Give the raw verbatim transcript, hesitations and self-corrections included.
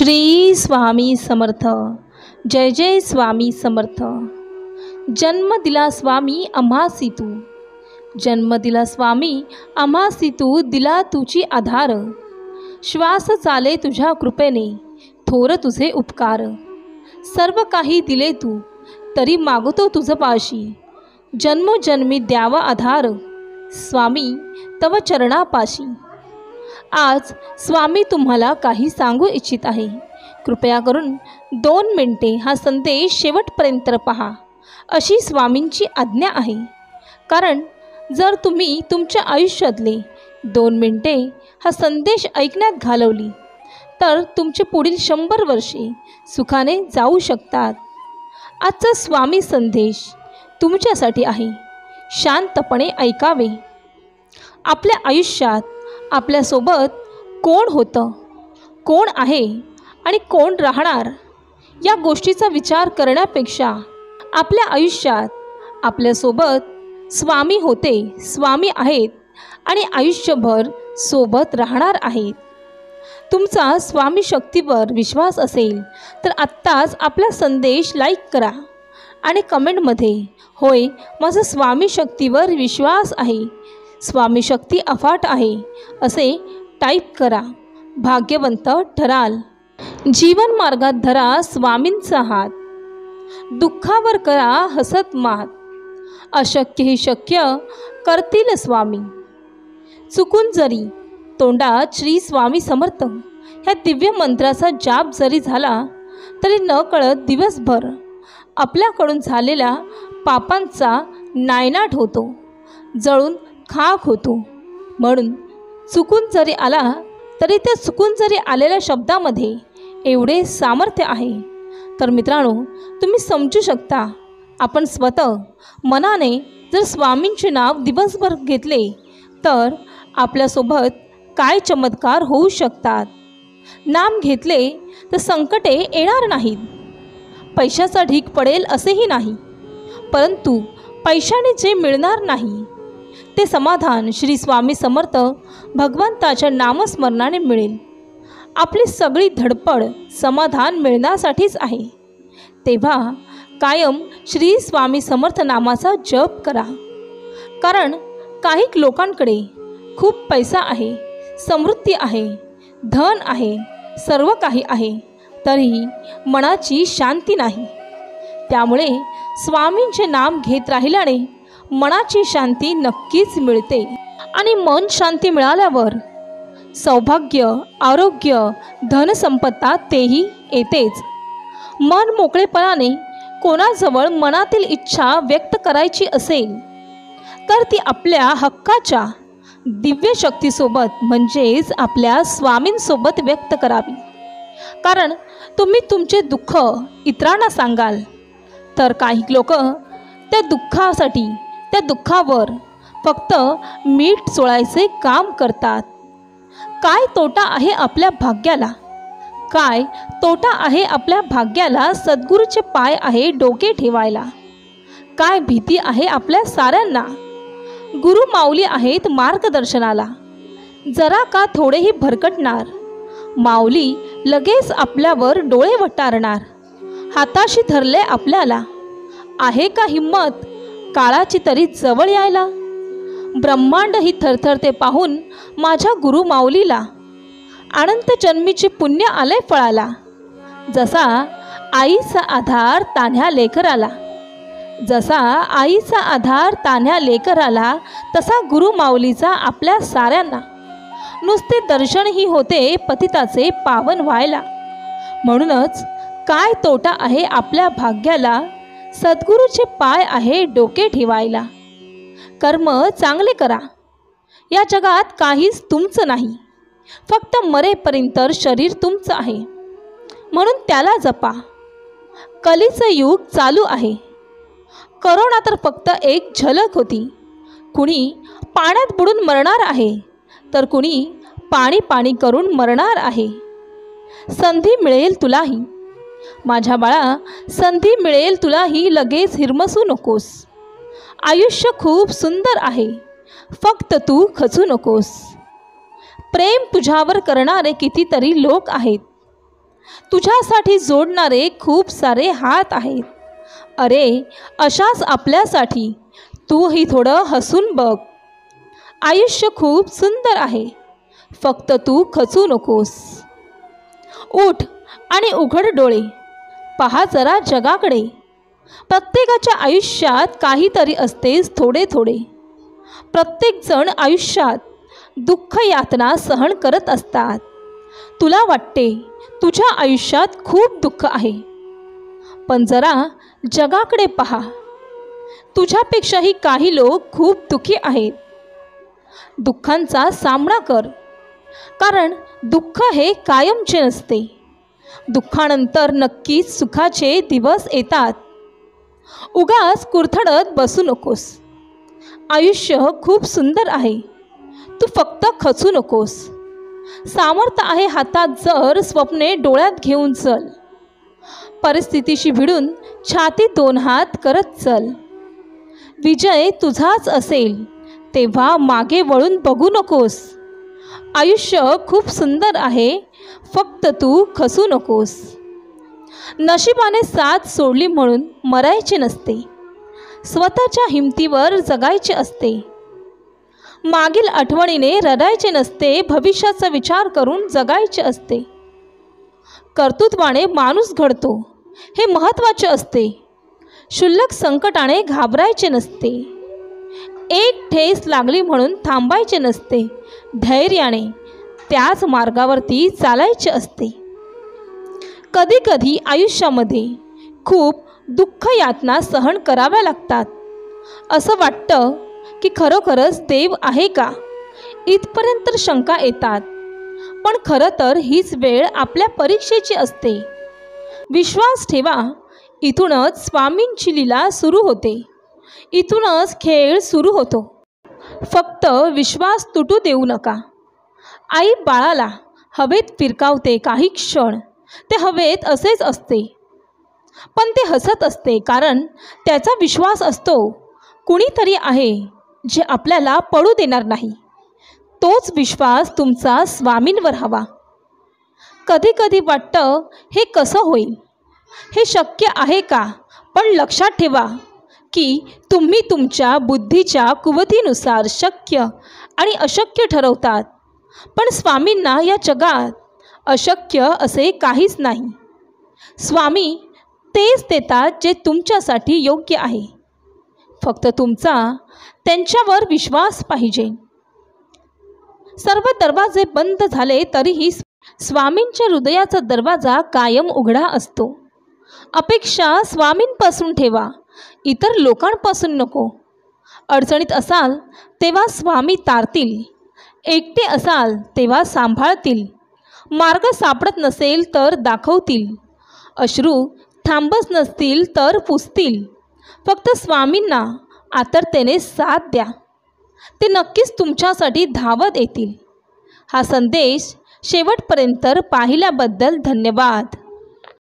श्री स्वामी समर्थ। जय जय स्वामी समर्थ। जन्म दिला स्वामी आम्हासी तू, जन्म दिला स्वामी आम्हासी तू, दिला तुझी आधार। श्वास चाले तुझ्या कृपेने, थोर तुझे उपकार। सर्व काही दिले तू, तरी मागतो तुझ पाशी। जन्मोजन्मी द्यावा आधार, स्वामी तव चरणापाशी। आज स्वामी तुम्हाला काही सांगू इच्छित आहे। कृपया करून दोन मिनिटे हा संदेश शेवटपर्यंत पहा, अशी स्वामींची आज्ञा आहे। कारण जर तुम्ही तुमच्या आयुष्यातले दोन मिनिटे हा संदेश ऐकण्यात घालवली, तर तुमचे पुढील शंभर वर्षे सुखाने जाऊ शकतात। आजचा स्वामी संदेश तुमच्यासाठी आहे, शांतपणे ऐकावे। आपल्या आयुष्यात आपल्यासोबत कोण होतं, कोण आहे आणि कोण राहणार, या गोष्टीचा विचार करण्यापेक्षा आपल्या आयुष्यात आपल्यासोबत स्वामी होते, स्वामी आहेत आणि आयुष्यभर सोबत राहणार आहेत। तुमचा स्वामी शक्तीवर विश्वास असेल तर आत्ताच आपला संदेश लाईक करा आणि कमेंटमध्ये होय माझा स्वामी शक्तीवर विश्वास आहे, स्वामी शक्ती अफाट आहे असे टाईप करा। भाग्यवंत ठराल। जीवन मार्गात धरा स्वामींचा हात, दुःखावर करा हसत मात। अशक्य ही शक्य करतील स्वामी। चुकून जरी तोंडात श्री स्वामी समर्थ ह्या दिव्य मंत्राचा जाप जरी झाला, तरी न कळत दिवसभर आपल्याकडून झालेल्या पापांचा नायनाट होतो, जळून खाक होतो। म्हणून चुकून जरी आला तरी त्या चुकून जरी आलेल्या शब्दामध्ये एवढे सामर्थ्य आहे, तर मित्रांनो तुम्ही समजू शकता, आपण स्वतः मनाने जर स्वामींचे नाव दिवसभर घेतले तर आपल्यासोबत काय चमत्कार होऊ शकतात। नाम घेतले तर संकटे येणार नाहीत, पैशाचा ढीग पडेल असेही नाही, परंतु पैशाने जे मिळणार नाही ते समाधान श्री स्वामी समर्थ भगवंताच्या नामस्मरणाने मिळेल। आपली सगळी धडपड समाधान मिळण्यासाठीच आहे, तेव्हा कायम श्री स्वामी समर्थ नामाचा जप करा। कारण काही लोकांकडे खूप पैसा आहे, समृद्धी आहे, धन आहे, सर्व काही आहे, तरीही मनाची शांती नाही। त्यामुळे स्वामींचे नाम घेत राहिल्याने मनाची शांती नक्कीच मिळते आणि मन शांती मिळाल्यावर सौभाग्य, आरोग्य, धनसंपत्ता तेही येतेच। मन मोकळेपणाने कोणाजवळ मनातील इच्छा व्यक्त करायची असेल तर ती आपल्या हक्काच्या दिव्य शक्तीसोबत म्हणजेच आपल्या स्वामींसोबत व्यक्त करावी। कारण तुम्ही तुमचे दुःख इतरांना सांगाल तर काही लोक त्या दुःखासाठी त्या दुःखावर फक्त मीठ चोळायचे काम करतात। काय तोटा आहे आपल्या भाग्याला, काय तोटा आहे आपल्या भाग्याला सद्गुरूचे पाय आहे डोके ठेवायला। काय भीती आहे आपल्या साऱ्यांना, गुरु माऊली आहेत मार्गदर्शनाला। जरा का थोडेही भरकटणार, माऊली लगेच आपल्यावर डोळे वटारणार। हाताशी धरले आपल्याला, आहे का हिम्मत काळाची तरी जवळ यायला। ब्रह्मांड ही थरथरते पाहून माझ्या गुरु माऊलीला, अनंत जन्मीचे पुण्य आले फळाला। जसा आईचा आधार तान्ह्या लेकराला, जसा आईचा आधार तान्ह्या लेकराला, तसा गुरु माऊलीचा आपल्या साऱ्यांना। नुसते दर्शनही होते पतिताचे पावन व्हायला। म्हणूनच काय तोटा आहे आपल्या भाग्याला, सद्गुरूचे पाय आहे डोके ठेवायला। कर्म चांगले करा, या जगात काहीच तुमचं नाही, फक्त मरेपर्यंत शरीर तुमचं आहे, म्हणून त्याला जपा। कलीचं युग चालू आहे, करोना तर फक्त एक झलक होती। कुणी पाण्यात बुडून मरणार आहे तर कुणी पाणी पाणी करून मरणार आहे। संधी मिळेल तुलाही माझ्या बाळा, संधी मिळेल तुलाही, लगेच हिरमसू नकोस। आयुष्य खूप सुंदर आहे, फक्त तू खचू नकोस। प्रेम तुझ्यावर करणारे कितीतरी लोक आहेत, तुझ्यासाठी जोडणारे खूप सारे हात आहेत. अरे अशाच आपल्यासाठी तूही थोडं हसून बघ. आयुष्य खूप सुंदर आहे, फक्त तू खचू नकोस. उठ आणि उघड डोळे, पहा जरा जगाकडे. प्रत्येकाच्या आयुष्यात काहीतरी असतेच थोडे थोडे. प्रत्येकजण आयुष्यात दुःख यातना सहन करत असतात. तुला वाटते तुझ्या आयुष्यात खूप दुःख आहे, पण जरा जगाकडे पहा. तुझ्यापेक्षाही काही लोक खूप दुःखी आहेत. दुःखांचा सामना कर, कारण दुःख हे कायमचे नसते. दुःखानंतर नक्कीच सुखाचे दिवस येतात. उगाच कुरथडत बसू नकोस. आयुष्य खूप सुंदर आहे, तू फक्त खचू नकोस. सामर्थ्य आहे हातात जर स्वप्ने डोळ्यात घेऊन चल. परिस्थितीशी भिडून छाती दोन हात करत चल. विजय तुझाच असेल तेव्हा मागे वळून बघू नकोस. आयुष्य खूप सुंदर आहे, फक्त तू खचू नकोस. नशिबाने साथ सोडली म्हणून मरायचे नसते. स्वतःच्या हिमतीवर जगायचे असते. मागील आठवणीने रडायचे नसते. भविष्याचा विचार करून जगायचे असते. कर्तृत्वाने माणूस घडतो हे महत्त्वाचे असते. क्षुल्लक संकटाने घाबरायचे नसते. एक ठेस लागली म्हणून थांबायचे नसते. धैर्याने त्याच मार्गावरती चालायचे असते. कधीकधी आयुष्यामध्ये खूप दुःख यातना सहन कराव्या लागतात. असं वाटतं की खरोखरच देव आहे का, इथपर्यंत शंका येतात. पण खरं तर हीच वेळ आपल्या परीक्षेची असते. विश्वास ठेवा, इथूनच स्वामींची लीला सुरू होते. इथूनच खेळ सुरू होतो. फक्त विश्वास तुटू देऊ नका. आई बाळाला हवेत फिरकावते काही क्षण. ते हवेत असेच असते, पण ते हसत असते, कारण त्याचा विश्वास असतो कुणीतरी आहे जे आपल्याला पडू देणार नाही. तोच विश्वास तुमचा स्वामींवर हवा. कधी कधी वाटतं हे कसं होईल, हे शक्य आहे का. पण लक्षात ठेवा की तुम्ही तुमच्या बुद्धीच्या कुवतीनुसार शक्य आणि अशक्य ठरवतात. पण स्वामींना या जगात अशक्य असे काहीच नाही. स्वामी तेच देतात जे तुमच्यासाठी योग्य आहे. फक्त तुमचा त्यांच्यावर विश्वास पाहिजे. सर्व दरवाजे बंद झाले तरीही स्वामींच्या हृदयाचा दरवाजा कायम उघडा असतो. अपेक्षा स्वामींपासून ठेवा, इतर लोकांपासून नको. अडचणीत असाल तेव्हा स्वामी तारतील. एकटे असाल तेव्हा सांभाळतील. मार्ग सापडत नसेल तर दाखवतील. अश्रू थांबत नसतील तर पुसतील. फक्त स्वामींना आतुरतेने साथ द्या, ते नक्कीच तुमच्यासाठी धावत येतील. हा संदेश शेवटपर्यंत पाहिल्याबद्दल धन्यवाद.